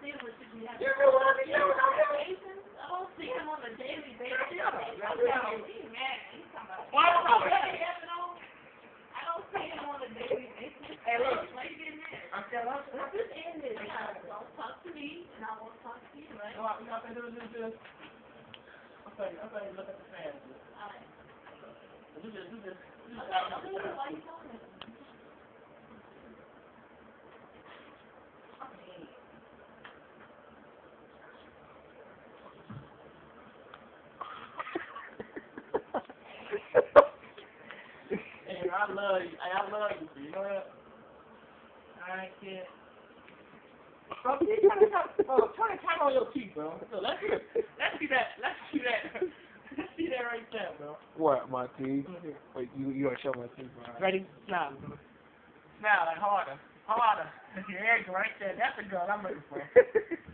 see him with you. You know what I mean? I don't see him on a daily basis. Man, he's talking about. Why don't I don't see him on a daily basis. Hey, look. Why you getting mad? I'm telling you. Let's just end this. Don't talk to me, and I won't talk to you, right? You know what I'm going to do? I'm saying, look at the fans. All right. Do this. Why you talking to me? Hey, I love you. You know that? I can't. Bro, turn the camera on your teeth, bro. So let's see that. Let's see that right there, bro. What, my teeth? Wait, you gonna show my teeth, bro? Ready? Now, like harder. There you go, right there. That's the gun I'm looking for.